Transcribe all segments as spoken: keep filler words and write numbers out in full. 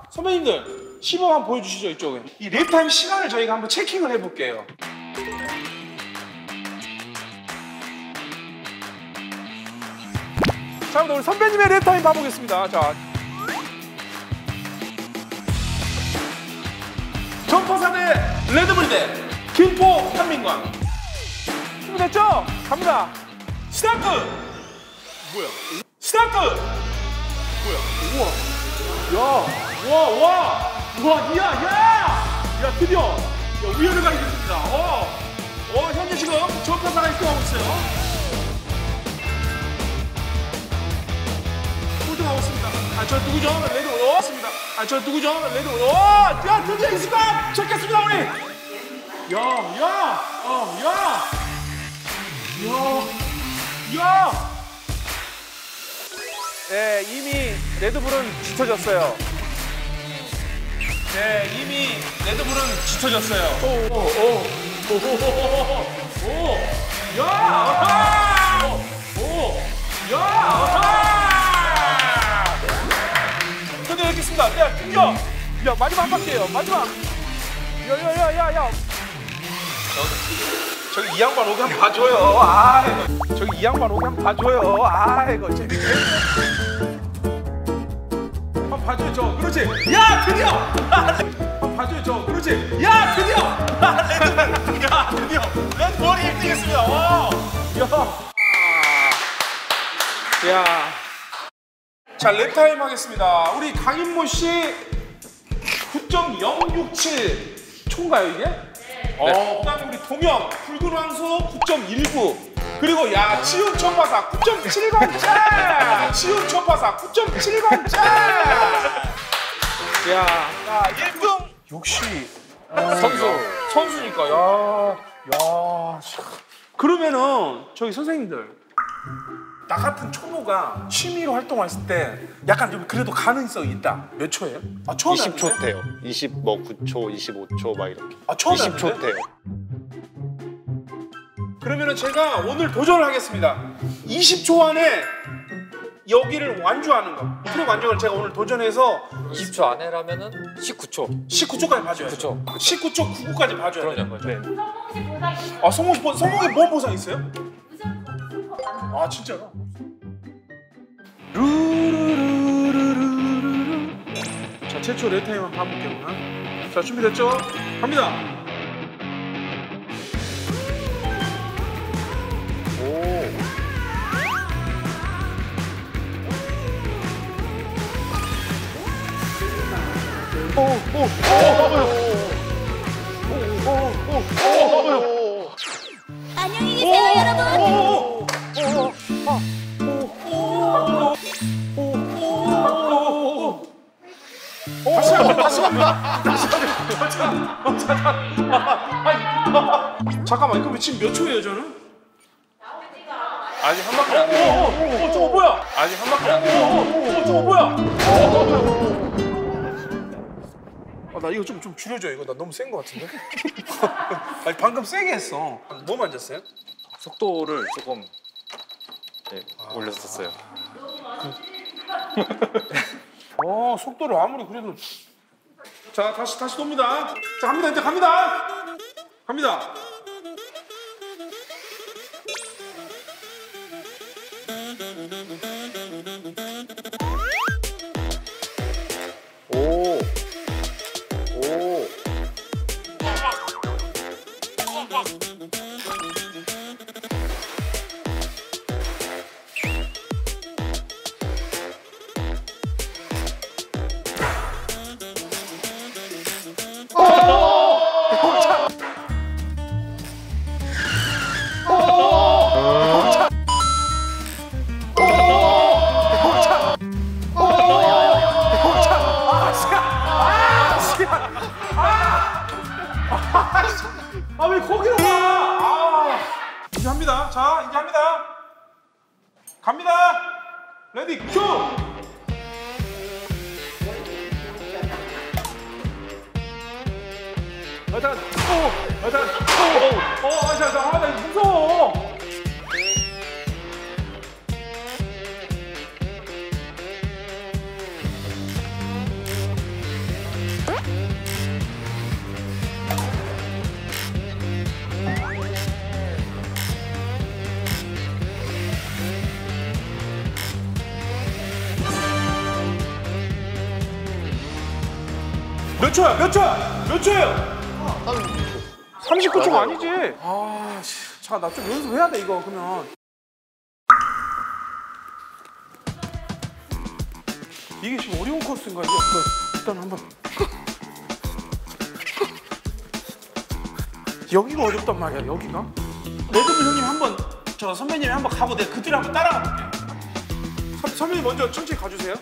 선배님들 시범 한번 보여주시죠. 이쪽에 이 랩타임 시간을 저희가 한번 체킹을 해볼게요. 자, 우리 선배님의 랩타임 봐보겠습니다. 자, 점퍼사 대 레드불 대 김포 한민관. 준비됐죠? 갑니다. 스타트! 뭐야? 스타트! 뭐야? 우와. 야, 와, 와, 와, 이야, 야! 야, 드디어 야, 우열을 가게 됐습니다. 어, 어, 현재 지금 점퍼사가 일 등 하고 있어요. 꼴등 하고 있습니다. 아, 저 누구죠? 레드 오, 맞습니다. 아, 저 누구죠? 레드 오, 야, 드디어 이 순간 잡겠습니다, 우리. 야, 야, 어, 야, 야, 야. 네, 이미 레드불은 짙어졌어요. 네, 이미 레드불은 짙어졌어요. 오, 오, 오, 오, 오, 오, 야, 아하! 오, 야, 아하! 드디어 뵙겠습니다. 야, 드디어. 야, 마지막 한 바퀴예요. 마지막. 야, 야, 야, 야, 야. 저기 이 양반 오게 한번 봐줘요. 아, 저기 이 양반 오게 한번 봐줘요. 아, 이거 재밌게. 한번 봐줘요, 저. 그렇지. 야, 드디어. 한번 봐줘요, 저. 그렇지. 야, 드디어. 야, 드디어. 랜드볼이 일 등 했습니다. 와. 야. 야. 자, 랩타임 하겠습니다. 우리 강인모 씨 구 점 영육칠 초인가요, 이게? 네. 어, 그다음에 우리 동영 붉은 황소 구 점 일구. 그리고 야, 치운 천파사 구 점 칠공칠. 치운 천파사 구 점 칠공칠. 야, 자, 일 등 역시 선수. 선수니까. 야, 야. 그러면은 저희 선생님들 나 같은 초보가 취미로 활동했을 때 약간 좀 그래도 가능성이 있다. 몇 초예요? 아, 처음에 이십 초 대요. 이십, 뭐 구 초, 이십오 초 막 이렇게. 아, 처음에 이십 초 대요. 그러면은 제가 오늘 도전을 하겠습니다. 이십 초 안에 여기를 완주하는 거. 트랙 완주를 제가 오늘 도전해서 이십 초 안에라면은 십구 초. 십구 초까지 봐줘야죠. 십구 초. 십구 초 구구까지 봐줘야 돼요. 그럼요. 네. 성공시 보상 있어요. 아, 성공시 보, 성공에 뭐 보상 있어요? 무슨 선거 가능? 아, 진짜로? 루루루루루루. 자, 최초 랩타임 한번 봐볼게요. 자, 준비됐죠? 갑니다. 오. 오, 오, 오, 오, 오, 오, 오, 안녕히 계세요, 여러분. 오, 다시 한번, 다시 한번, 다시 한번, 잠깐, 잠깐만, 이거 지금 몇 초예요, 저는? 아직 한 바퀴 안 오, 돼요. 오, 오, 저거 뭐야? 아직 한 바퀴 안 돼요. 오, 오, 오, 저거 뭐야? 아, 나 이거 좀, 좀 줄여줘. 이거 나 너무 센 거 같은데? 아니, 방금 세게 했어. 뭐 만졌어요? 속도를 조금 네, 올렸었어요. 어, 속도를 아무리 그래도. 자, 다시 다시 돕니다. 자, 갑니다. 이제 갑니다. 갑니다. 오. 오. 아, 왜 거기로 가? 아, 이제 합니다. 자, 이제 합니다. 갑니다. 레디 큐. 일단 오, 일단 오, 어, 아, 자, 자, 아, 나 이거 무서워. 몇 초야? 몇 초야? 몇 초예요? 삼십구 초가 아니지. 아, 씨. 자, 나 좀 연습해야 돼 이거 그러면. 이게 지금 어려운 코스인가 이게? 일단 한번. 여기가 어렵단 말이야. 여기가. 레드불 형님 한번 저 선배님이 한번 가고 내가 그 뒤로 한번 따라가 볼게. 선, 선배님 먼저 천천히 가주세요.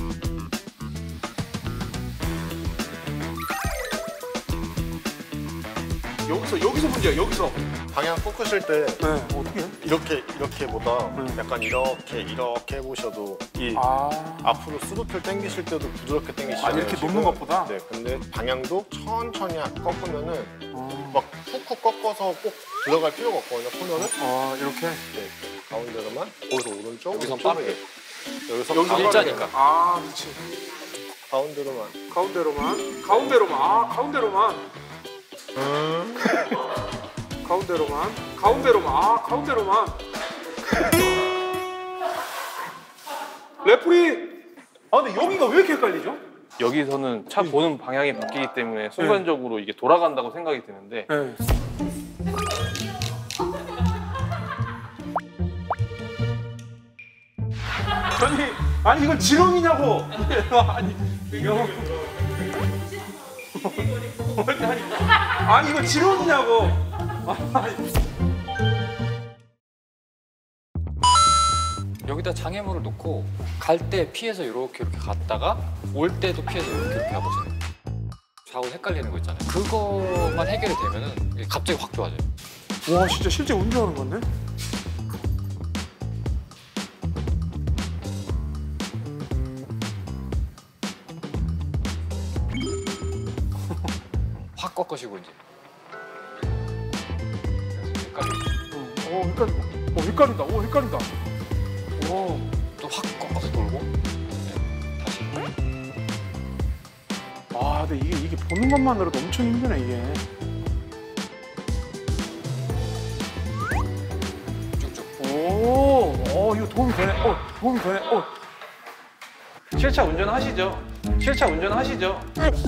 여기서 여기서 문제야. 여기서. 방향 꺾으실 때 네. 어떻게 해? 이렇게 이렇게보다 네. 약간 이렇게 이렇게 해보셔도 이 아. 앞으로 스로틀 당기실 때도 부드럽게 당기시잖아요. 아, 이렇게 지금. 놓는 것보다? 네, 근데 방향도 천천히 꺾으면은 아, 막 푹푹 꺾어서 꼭 들어갈 필요가 없거든요, 코너는. 아 이렇게. 네, 가운데로만 거기서 오른쪽, 여기선 왼쪽, 빠르게. 여기서 여기서 가운데, 일자니까. 아, 그렇지. 가운데로만. 가운데로만. 가운데로만. 아, 가운데로만. 가운데로만. 가운데로만. 아, 가운데로만. 레프리. 아, 근데 여기가 왜 이렇게 헷갈리죠? 여기서는 차 보는 방향이 바뀌기 때문에 순간적으로 이게 돌아간다고 생각이 드는데 네. 아니, 아니 이건 지렁이냐고. 아니, 이거. 아니, 아니 이거 지렁이냐고. 아니. 여기다 장애물을 놓고 갈 때 피해서 이렇게 이렇게 갔다가 올 때도 피해서 이렇게 이렇게 가보세요. 좌우 헷갈리는 거 있잖아요. 그거만 해결이 되면은 이게 갑자기 확 좋아져요. 와, 진짜 실제 운전하는 건데? 확 꺾으시고 이제. 헷갈리죠. 어, 헷갈린다. 어, 헷갈린다. 오, 헷갈린다. 오. 또 확 꺾어서 돌고. 네, 다시. 아, 근데 이게 이게 보는 것만으로도 엄청 힘드네 이게. 쭉쭉. 오, 어, 이거 도움이 되네. 어, 도움이 되네. 어. 실차 운전하시죠? 실차 운전하시죠?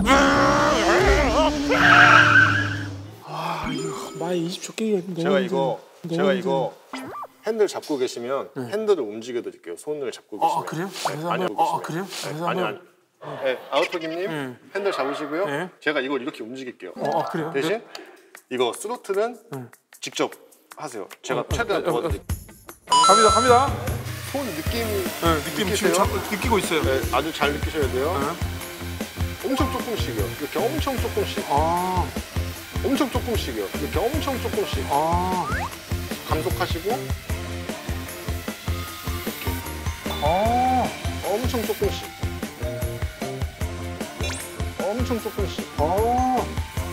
아, 이거 마이 이십 초 깨기가 너무 제가 힘드네. 이거 너무 제가 힘드네. 이거 핸들 잡고 계시면 핸들을 움직여 드릴게요. 손을 잡고 어, 계시면. 어, 그래요? 네, 그래서 아니, 한번- 하고 어, 어, 계시면. 그래요? 네, 그래서 아니 아니. 한번- 네, 아우토기님 네. 핸들 잡으시고요. 네. 제가 이걸 이렇게 움직일게요. 어, 어, 그래요? 대신 이거 스로틀은 네. 직접 하세요. 제가 어, 최대한 어, 어, 도와드릴게요. 갑니다, 갑니다. 손 느낌이 네, 느낌 느끼세요? 지금 잡, 느끼고 있어요. 네, 아주 잘 느끼셔야 돼요. 네. 엄청 조금씩이요. 이렇게 엄청 조금씩. 아, 엄청 조금씩이요. 이렇게 엄청 조금씩. 아, 감속하시고 아, 엄청 조금씩. 엄청 조금씩. 아.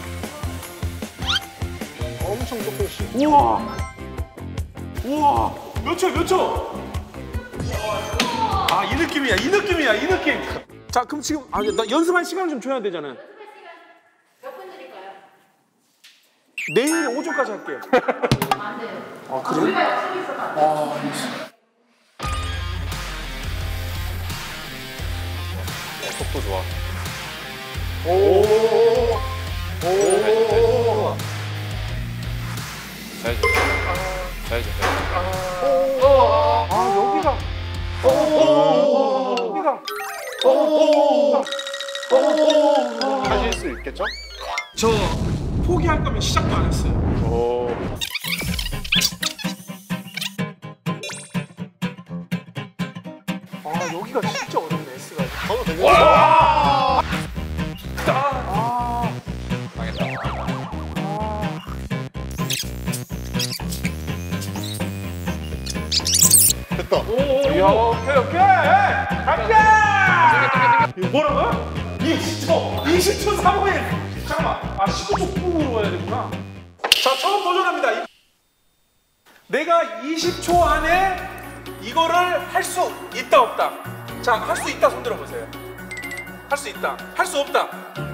엄청 조금씩. 우와! 우와! 몇 초, 몇 초? 아, 이 느낌이야, 이 느낌이야, 이 느낌. 자, 그럼 지금 아, 나 연습할 시간 좀 줘야 되잖아요. 몇 분 드릴까요? 내일 오전까지 할게요. 안 돼요. 아, 그래요? 우리가 약속이 있어서 안 돼요. 아, 알겠어. 네, 속도 좋아. 오. 오. 잘해줘. 잘해줘. 아, 여기가. 여기가. 하실 수 있겠죠? 저 포기할 거면 시작도 안 했어요. 오. 아, 여기가 진짜 어렵네, S가. 저도 되게. 와! 아, 망했다. 아. 됐다. 야, 오케이, 오케이. 가자! 이거 뭐라고요? 이십 초, 이십 초 삼 일. 잠깐만, 아 십오 초 후로 가야 되구나. 자, 처음 도전합니다. 내가 이십 초 안에 이거를 할 수 있다 없다. 자, 할 수 있다 손 들어보세요. 할 수 있다. 할 수 없다.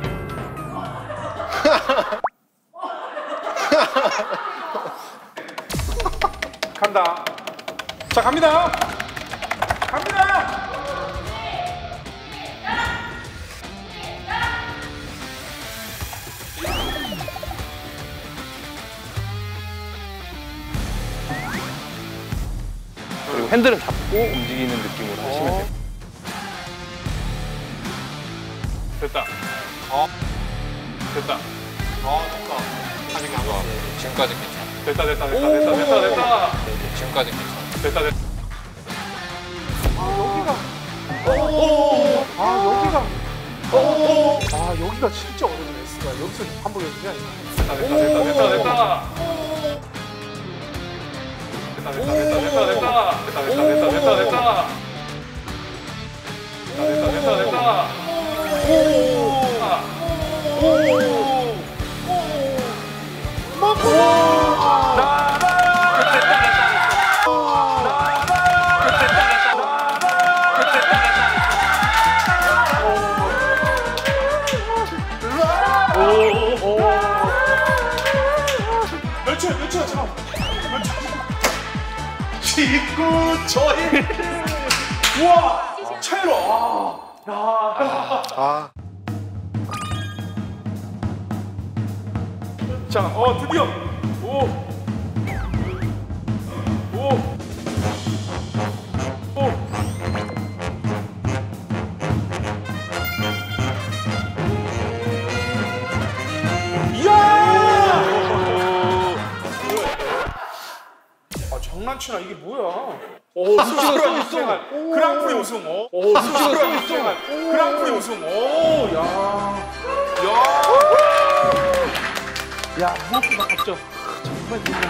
간다. 자, 갑니다. 갑니다. 핸들은 잡고 움직이는 느낌으로 하시면 돼요. 됐다. 어. 됐다. 아 됐다. 아직 안 왔어요. 지금까지 괜찮아. 됐다 됐다 됐다 됐다 됐다 됐다 지금까지 괜찮아. 됐다 됐다. 아 여기가 오. 아 여기가 진짜 어렵네. S가 여기서 반복해주지 않나? 됐다 됐다 됐다 됐다 됐다 됐다 됐다 됐다 됐다 됐다 됐다 됐다 됐다 됐다 됐다 됐다 됐다 됐다 몇 초야 몇 초야 잠깐 몇 초? 십구 초일. 우와 차이로. 아. 야. 아 자, 어 드디어 오, 오, 오. 이야! 아 장난치나 이게 뭐야? 오, 수치가 써 있어. 그랑프리 우승. 오, 오 수치가 써 있어. 그랑프리 우승. 오, 야, 야. 야, 무엇보다 갑죠. 정말 좋네.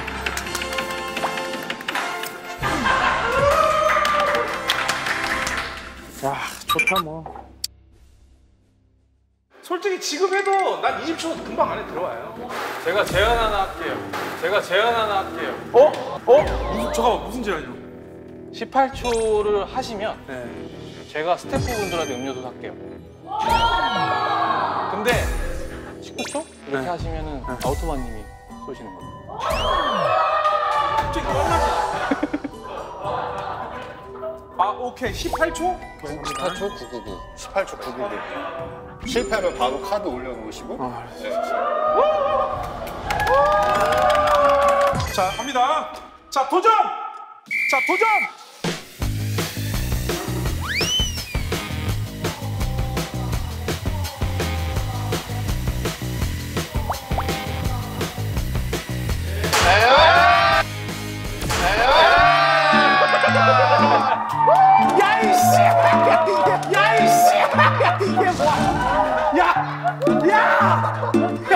야, 좋다 뭐. 솔직히 지금 해도 난 이십 초 금방 안에 들어와요. 제가 제안 하나 할게요. 제가 제안 하나 할게요. 어? 어? 무슨 잠깐만 무슨 제안이요? 십팔 초를 하시면 네. 제가 스태프분들한테 음료수 살게요. 근데 십구 초 이렇게 네. 하시면은 아우토마님이 쏘시는 거예요. 갑자기 뻔하지. 아 오케이 십팔 초? 십팔 초 구구구. 십팔 초 구구구. 실패하면 바로 카드 올려놓으시고. 아, 자 갑니다. 자 도전. 자 도전. 야이씨! 야이씨! 이게 뭐야? 야! 야!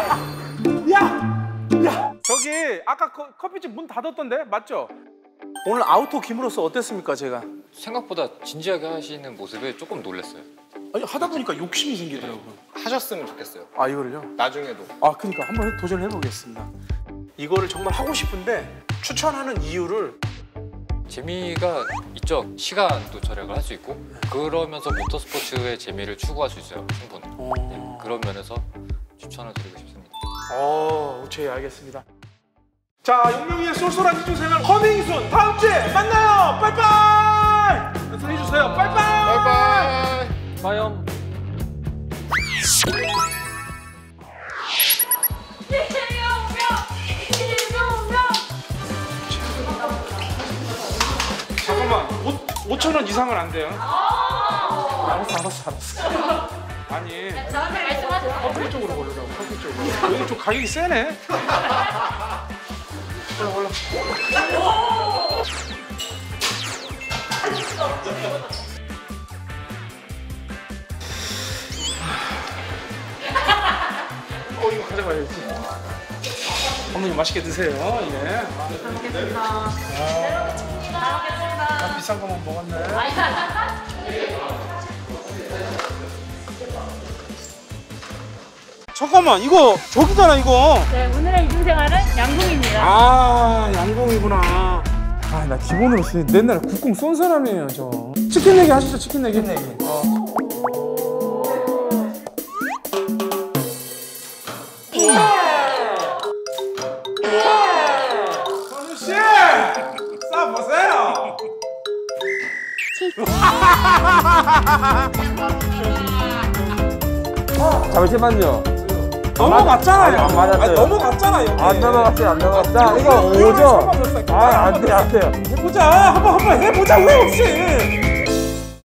야! 야! 저기 아까 커, 커피집 문 닫았던데 맞죠? 오늘 아우토 김으로서 어땠습니까 제가? 생각보다 진지하게 하시는 모습에 조금 놀랐어요. 아니 하다 보니까 욕심이 생기더라고요. 하셨으면 좋겠어요. 아 이거를요? 나중에도. 아 그러니까 한번 도전해 보겠습니다. 이거를 정말 하고 싶은데 추천하는 이유를 재미가 있죠. 시간도 절약을 할 수 있고 그러면서 모터스포츠의 재미를 추구할 수 있어요. 충분히. 어... 네, 그런 면에서 추천을 드리고 싶습니다. 어, 오케이 알겠습니다. 자, 용명이의 쏠쏠한 이중 생활 커밍순 다음 주에 만나요. 빠이빠이. 연습해 주세요. 빠이빠이. 바이바이. 과연 잠깐만, 오천 원 이상은 안 돼요. 알았어, 알았어, 알았어. 아니, 저한테 말씀하세요. 커피 쪽으로 보려고, 커피 쪽으로. 여기 좀 가격이 세네. 올라, 올라. 어, 이거 가져가야지. 어머니 맛있게 드세요. 예. 잘 먹겠습니다. 잘 난 비싼 거만 먹었네. 먹겠습니다. 잠깐만, 이거 저기잖아, 이거. 네, 오늘의 이중생활은 양궁입니다. 아, 양궁이구나. 아, 나 기본으로 쓰 맨날 국궁 쏜 사람이에요, 저. 치킨 내기 하시죠, 치킨 내기. 치킨 내기. 어. 선우 씨, 싸 보세요. 잠시만요. 넘어갔잖아요. 안 맞았어요. 아니, 넘어갔잖아 여기. 안 넘어갔어요, 안 넘어갔다. 이거 오 점. 아, 안 돼, 안 돼요. 해보자. 한번 한번 해보자. 왜 없이?